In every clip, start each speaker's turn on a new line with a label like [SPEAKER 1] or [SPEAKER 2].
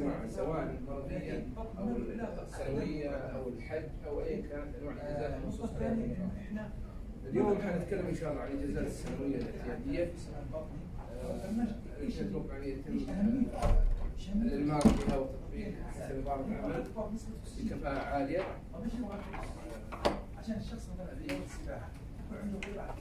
[SPEAKER 1] جماعة سواء المرضية أو السنوية أو الحج أو أي كانت أنواع الإجازات المنصوص عليها في النظام. اليوم حنتكلم إن شاء الله عن الإجازات السنوية الاعتيادية. أتوقع أن يتم الإلمام بها وتطبيق حسب نظام العمل بكفاءة عالية.
[SPEAKER 2] عشان الشخص مثلا في السباحة وعنده قدرة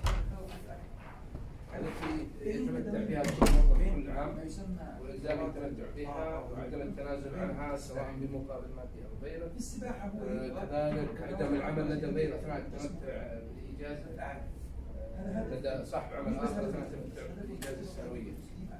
[SPEAKER 1] التي يتمتع بها كل موظف كل عام ولذلك يتمتع بها وعدم التنازل عنها سواء بمقابل مادي او غيره.
[SPEAKER 2] في السباحة
[SPEAKER 1] كذلك عدم العمل لدى الغير اثناء التمتع بالاجازه لدى صاحب عمل اخر اثناء التمتع بالاجازه السنويه.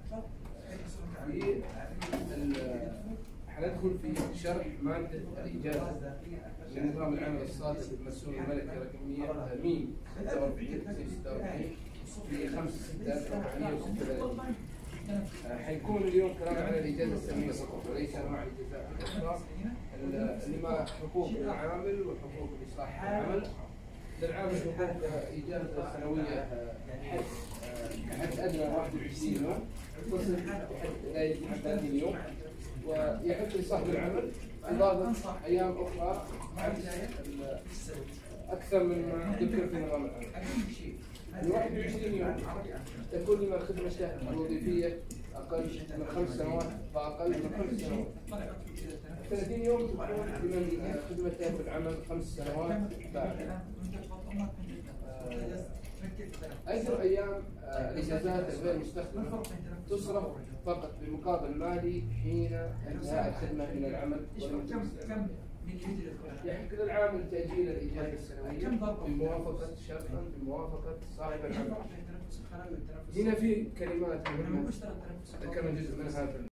[SPEAKER 1] حندخل في شرح ماده الاجازه من نظام العمل الصادر بالمسؤول الملكي رقميه ميم 46 في 5/6/1936. حيكون اليوم كلام على الاجازه السنويه فقط وليس انواع الاجازات الاخرى اللي مع حقوق العامل وحقوق لصاحب العمل. للعامل حقوق اجازه سنويه حد ادنى 21 يوم تصل بحد لا يزيد عن 30 يوم، ويحق لصاحب العمل اضافه ايام اخرى اكثر مما ذكر في نظام العمل. ال 21 يوم تكون لمن خدمته الوظيفية أقل من 5 سنوات فأقل من 5 سنوات. 30 يوم تكون لمن خدمته في العمل 5 سنوات بعد. أيضا أيام الإجازات الغير مستخدمة تصرف فقط بمقابل مالي حين انتهاء الخدمة من العمل. يحق للعامل تأجيل الإجازة السنوية بموافقة شرطا بموافقة صاحب العمل. هنا في كلمات مهمة ذكرنا جزء منها في